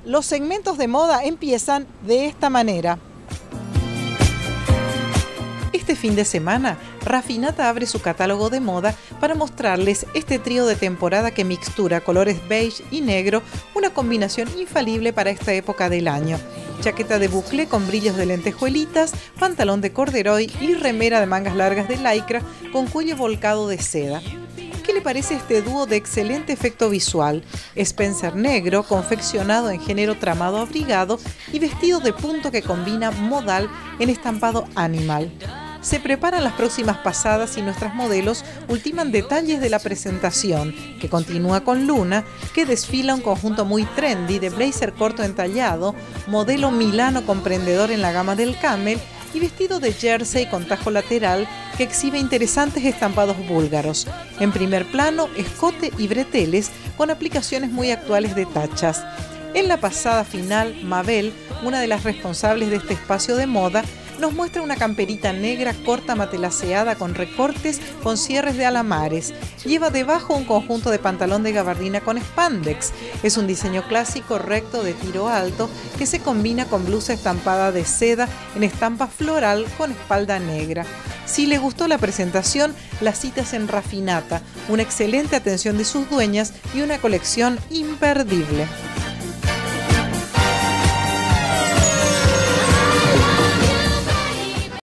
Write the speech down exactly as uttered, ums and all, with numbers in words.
Los segmentos de moda empiezan de esta manera. Este fin de semana, Raffinata abre su catálogo de moda para mostrarles este trío de temporada que mixtura colores beige y negro, una combinación infalible para esta época del año. Chaqueta de buclé con brillos de lentejuelitas, pantalón de corduroy y remera de mangas largas de lycra con cuello volcado de seda. ¿Qué le parece este dúo de excelente efecto visual? Spencer negro, confeccionado en género tramado abrigado y vestido de punto que combina modal en estampado animal. Se preparan las próximas pasadas y nuestras modelos ultiman detalles de la presentación, que continúa con Luna, que desfila un conjunto muy trendy de blazer corto entallado, modelo milano comprendedor en la gama del camel y vestido de jersey con tajo lateral que exhibe interesantes estampados búlgaros. En primer plano, escote y breteles con aplicaciones muy actuales de tachas. En la pasada final, Mabel, una de las responsables de este espacio de moda, nos muestra una camperita negra corta matelaceada con recortes con cierres de alamares. Lleva debajo un conjunto de pantalón de gabardina con spandex. Es un diseño clásico recto de tiro alto que se combina con blusa estampada de seda en estampa floral con espalda negra. Si le gustó la presentación, las citas en Raffinata, una excelente atención de sus dueñas y una colección imperdible.